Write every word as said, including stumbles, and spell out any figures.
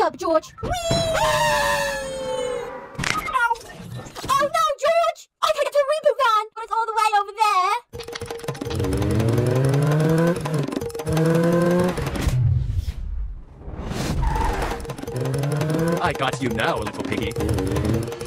up, George. Whee! Ow. Oh no, George! I can't get to a reboot van, but it's all the way over I got you now, little piggy.